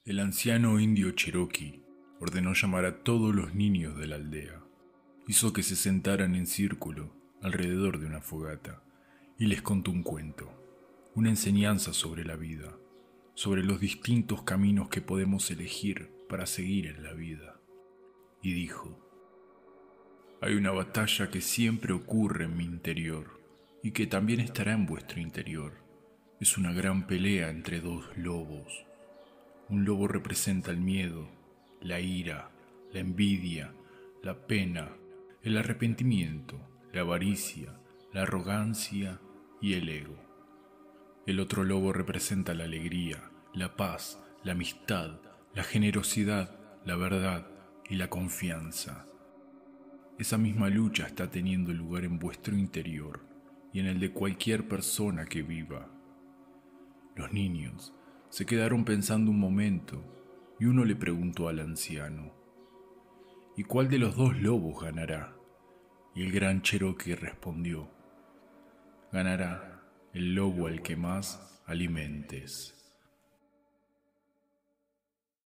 El anciano indio Cherokee ordenó llamar a todos los niños de la aldea. Hizo que se sentaran en círculo alrededor de una fogata y les contó un cuento, una enseñanza sobre la vida, sobre los distintos caminos que podemos elegir para seguir en la vida. Y dijo: hay una batalla que siempre ocurre en mi interior y que también estará en vuestro interior. Es una gran pelea entre dos lobos. Un lobo representa el miedo, la ira, la envidia, la pena, el arrepentimiento, la avaricia, la arrogancia y el ego. El otro lobo representa la alegría, la paz, la amistad, la generosidad, la verdad y la confianza. Esa misma lucha está teniendo lugar en vuestro interior y en el de cualquier persona que viva. Los niños se quedaron pensando un momento y uno le preguntó al anciano: ¿y cuál de los dos lobos ganará? Y el gran Cherokee respondió: ganará el lobo al que más alimentes.